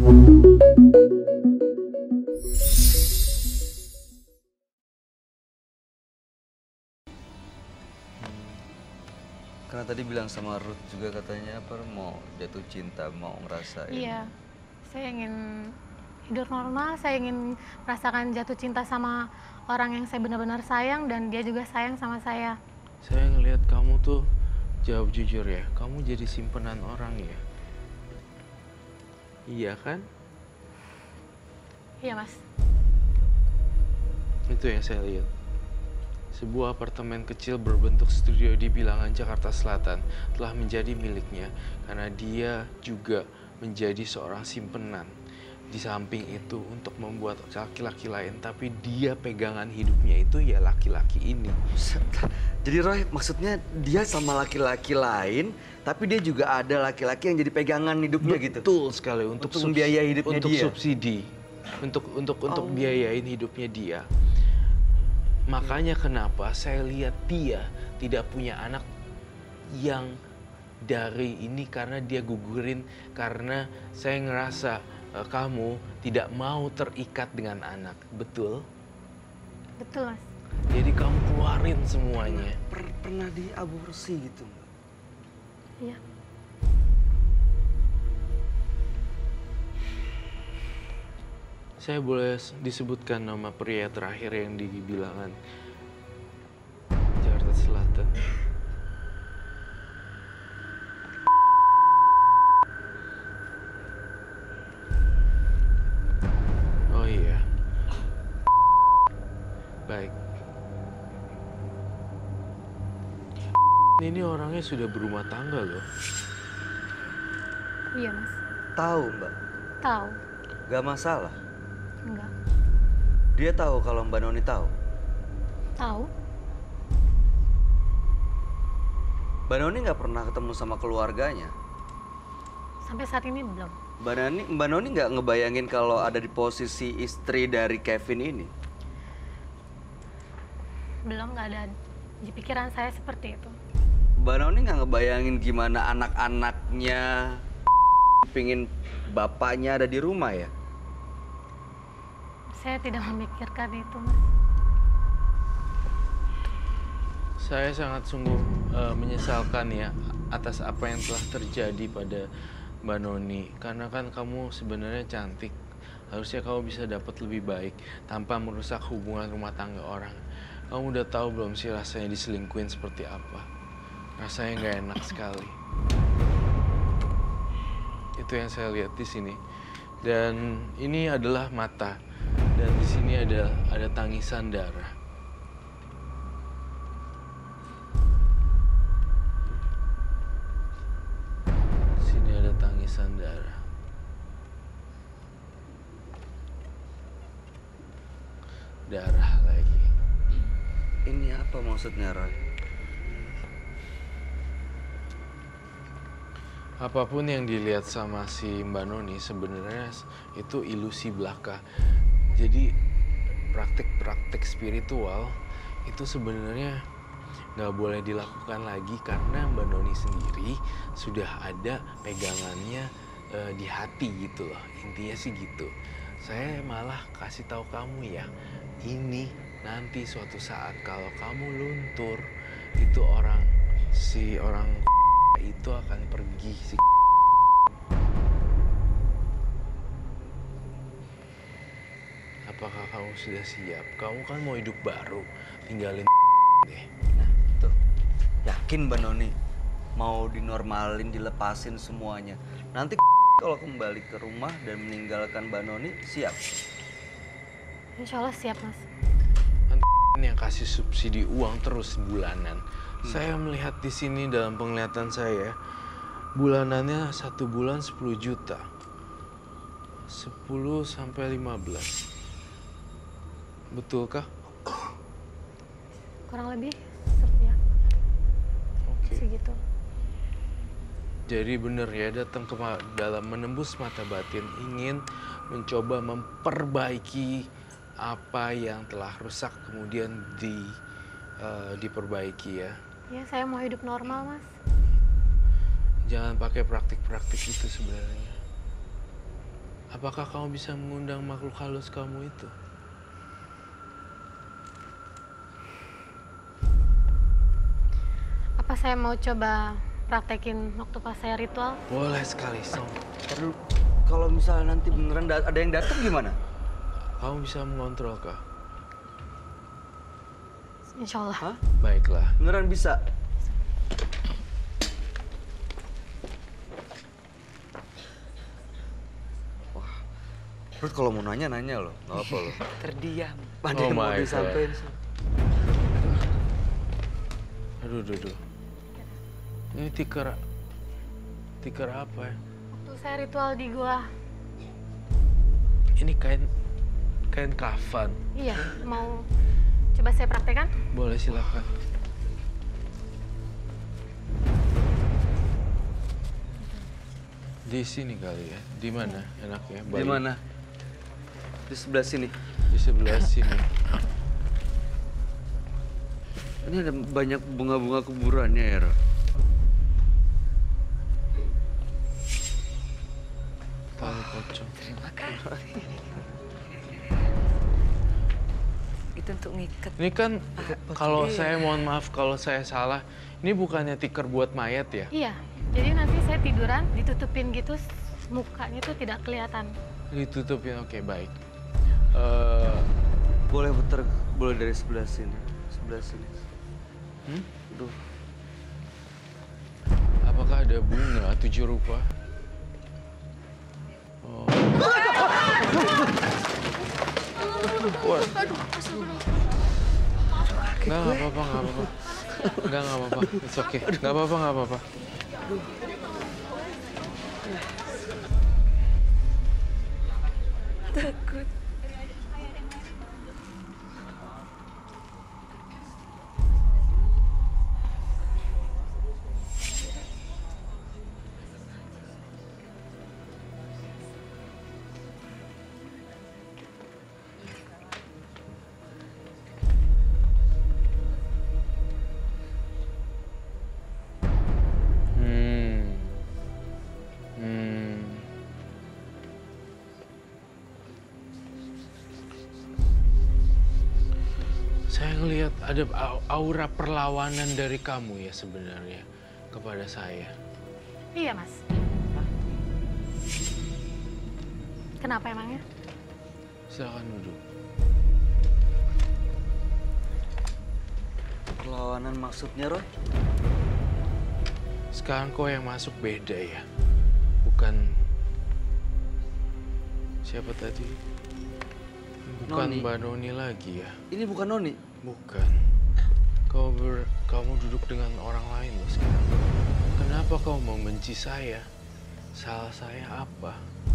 Karena tadi bilang sama Ruth juga katanya apa mau jatuh cinta, mau ngerasain. Iya, saya ingin hidup normal, saya ingin merasakan jatuh cinta sama orang yang saya benar-benar sayang dan dia juga sayang sama saya. Saya ngelihat kamu tuh, jawab jujur ya, kamu jadi simpenan orang ya? Iya kan? Iya mas. Itu yang saya lihat. Sebuah apartemen kecil berbentuk studio di Bilangan, Jakarta Selatan telah menjadi miliknya karena dia juga menjadi seorang simpenan. Di samping itu untuk membuat laki-laki lain, tapi dia pegangan hidupnya itu ya laki-laki ini. Jadi Roy, maksudnya dia sama laki-laki lain, tapi dia juga ada laki-laki yang jadi pegangan hidupnya gitu? Betul sekali, untuk membiayai hidupnya untuk dia? Subsidi, untuk biayain hidupnya dia. Makanya kenapa saya lihat dia tidak punya anak yang dari ini karena dia gugurin karena saya ngerasa kamu tidak mau terikat dengan anak, betul? Betul mas. Jadi kamu keluarin semuanya. Pernah diaborsi gitu Mbak? Iya. Saya boleh disebutkan nama pria terakhir yang di Bilangan, Jakarta Selatan. Oh iya. Baik. Ini orangnya sudah berumah tangga loh. Iya mas. Tahu Mbak? Tahu. Gak masalah. Enggak. Dia tahu kalau Mbak Noni tahu? Tahu. Mbak Noni nggak pernah ketemu sama keluarganya? Sampai saat ini belum. Mbak Noni nggak ngebayangin kalau ada di posisi istri dari Kevin ini? Belum, nggak ada di pikiran saya seperti itu. Mbak Noni nggak ngebayangin gimana anak-anaknya pingin bapaknya ada di rumah ya? Saya tidak memikirkan itu mas. Saya sangat sungguh menyesalkan ya atas apa yang telah terjadi pada Mbak Noni. Karena kan kamu sebenarnya cantik. Harusnya kamu bisa dapat lebih baik tanpa merusak hubungan rumah tangga orang. Kamu udah tahu belum sih rasanya diselingkuhin seperti apa? Rasanya nggak enak sekali. Itu yang saya lihat di sini. Dan ini adalah mata. Dan di sini ada tangisan darah. Di sini ada tangisan darah. Darah lagi. Ini apa maksudnya Roy? Apapun yang dilihat sama si Mbak Noni sebenarnya itu ilusi belaka. Jadi praktik-praktik spiritual itu sebenarnya nggak boleh dilakukan lagi karena Mbak Noni sendiri sudah ada pegangannya di hati gitu loh. Intinya sih gitu. Saya malah kasih tahu kamu ya, ini nanti suatu saat kalau kamu luntur itu si orang itu akan pergi si. Apakah kamu sudah siap? Kamu kan mau hidup baru, tinggalin deh. Nah, tuh. Yakin Mbak Noni mau dinormalin, dilepasin semuanya. Nanti kalau kembali ke rumah dan meninggalkan Mbak Noni, siap? Insya Allah siap mas. Kan yang kasih subsidi uang terus bulanan. Saya melihat di sini dalam penglihatan saya, bulanannya 1 bulan 10 juta. 10 sampai 15. Betulkah? Kurang lebih ya. Oke. Segitu. Jadi benar ya, datang ke dalam menembus mata batin, ingin mencoba memperbaiki apa yang telah rusak kemudian diperbaiki ya. Ya saya mau hidup normal mas. Jangan pakai praktik-praktik itu sebenarnya. Apakah kamu bisa mengundang makhluk halus kamu itu? Apa saya mau coba praktekin waktu pas saya ritual? Boleh sekali, Song. Aduh, kalau misalnya nanti beneran ada yang datang gimana? Kamu bisa mengontrol kah? Insya Allah. Hah? Baiklah. Beneran bisa? Wah, Ruth kalau mau nanya loh, nggak apa loh. Terdiam. Ada Oh yang mau my God. disampaikan sih. Aduh. Ini tiker apa ya? Waktu saya ritual di gua, Ini kain kafan. iya, mau coba saya praktekkan? Boleh, silakan. Di sini kali ya. Di mana enaknya? Di mana? Di sebelah sini. Di sebelah sini. Ini ada banyak bunga-bunga kuburannya ya, Ro? Tali pocong. Terima kasih. Itu untuk ngikat. Ini kan kalau Iya. saya mohon maaf kalau saya salah. Ini bukannya tiker buat mayat ya? Iya, jadi nanti saya tiduran, ditutupin gitu, mukanya tuh tidak kelihatan. Ditutupin, oke baik. Boleh dari sebelah sini. Sebelah sini. Aduh. Apakah ada bunga 7 rupa? Oh. Wah. Nggak apa-apa. Nggak apa-apa. It's okay. Nggak apa-apa. Takut. Saya ngelihat ada aura perlawanan dari kamu ya sebenarnya kepada saya. Iya, Mas. Kenapa emangnya? Silakan duduk. Perlawanan maksudnya, Ro? Sekarang kau yang masuk beda ya. Bukan siapa tadi? Bukan Noni. Mbak Noni lagi ya. Ini bukan Noni. Bukan. Kamu duduk dengan orang lain loh sekarang. Kenapa kau membenci saya? Salah saya apa?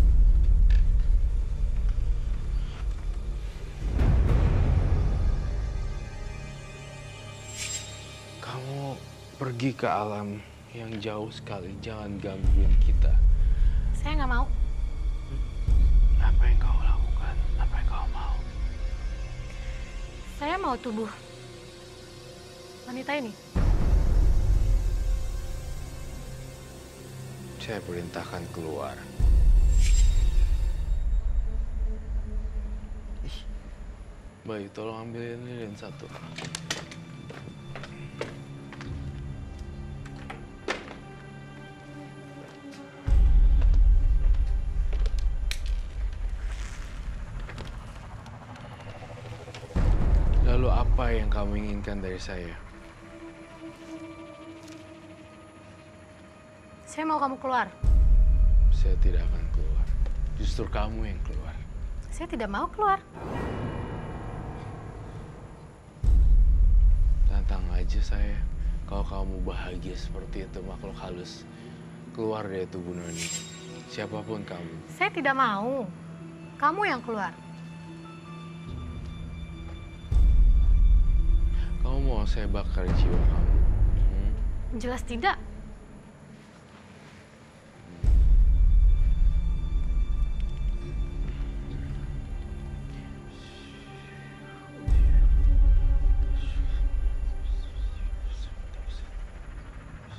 Kamu pergi ke alam yang jauh sekali. Jangan gangguin kita. Saya nggak mau. Apa yang kau lakukan? Apa yang kau mau? Saya mau tubuh wanita ini. Saya perintahkan keluar. Baik, tolong ambilin lilin satu. Lalu apa yang kamu inginkan dari saya? Saya mau kamu keluar. Saya tidak akan keluar. Justru kamu yang keluar. Saya tidak mau keluar. Tantang aja saya. Kalau kamu bahagia seperti itu, makhluk halus, keluar dari tubuh Noni. Siapapun kamu. Saya tidak mau. Kamu yang keluar. Kamu mau saya bakar jiwa kamu? Jelas tidak.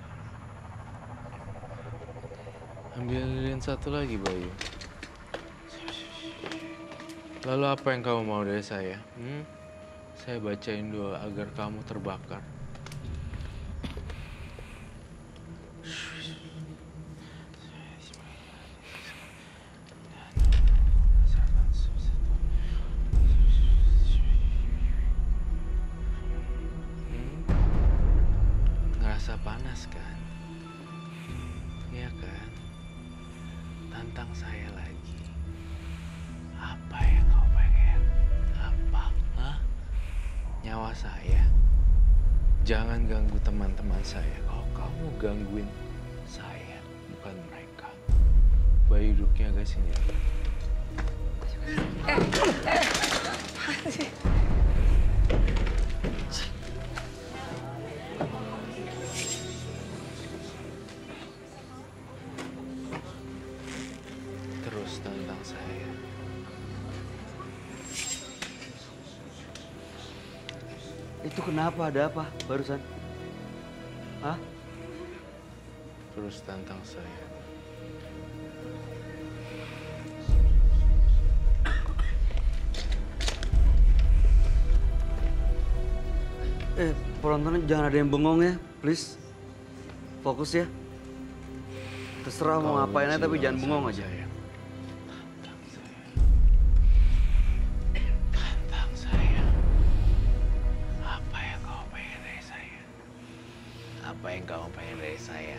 Ambil lilin satu lagi, Bayu. Lalu apa yang kamu mau dari saya? Saya bacain doa agar kamu terbakar. Ngerasa panas kan? Iya kan? Tantang saya lagi. Apa yang kau pengen? Apa? Hah? Nyawa saya? Jangan ganggu teman-teman saya. Kalau kamu gangguin saya, bukan mereka. Bayi duduknya agak sini. Terus tantang saya. Itu kenapa? Ada apa barusan? Hah? Terus tantang saya. Penontonnya jangan ada yang bengong ya, please. Fokus ya. Terserah mau ngapain aja tapi jangan bengong aja. Saya. Tantang saya. Apa yang kau pengen dari saya? Apa yang kau pengen dari saya?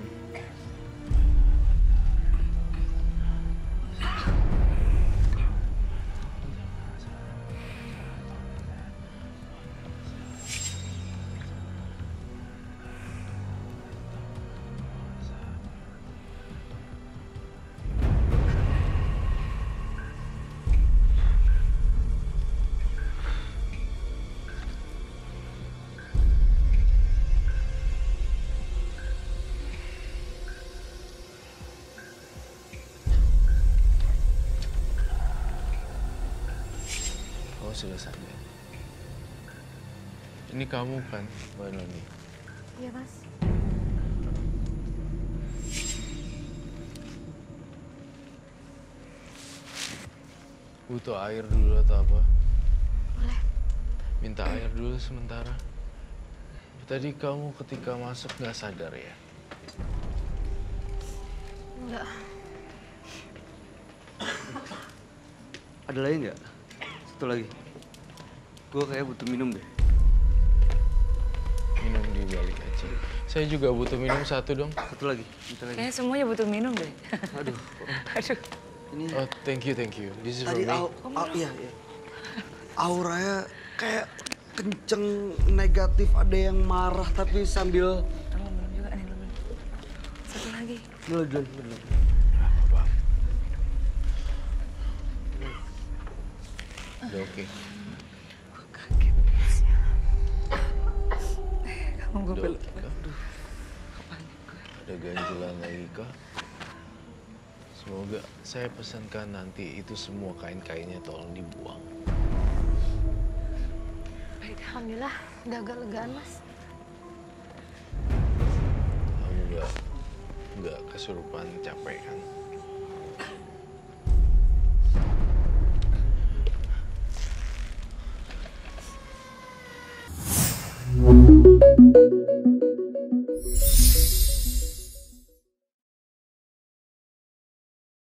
Kau sudah sadar. Ini kamu kan, Mbak Noni? Iya, Mas. Butuh air dulu atau apa? Boleh. Minta air dulu sementara. Tadi kamu ketika masuk nggak sadar ya? Enggak. Ada lagi nggak? Satu lagi. Gue kayak butuh minum deh. Minum di balik aja. Saya juga butuh minum satu dong. Satu lagi. Minta lagi. Kayaknya semuanya butuh minum deh. Aduh. Aduh. Ini Oh, thank you. This is for tadi me. iya. Auranya kayak kenceng, negatif, ada yang marah tapi sambil Lo minum juga nih, lo minum. Satu lagi. dulu. Apa? Udah oke. Gue kaget. Kamu gue Udah peluk. oke kah? Kepanik gue. Ada ganjilan lagi kah? Semoga saya pesankan nanti itu semua kain-kainnya tolong dibuang. Alhamdulillah, udah agak legaan, Mas. Kamu nggak kesurupan capek kan?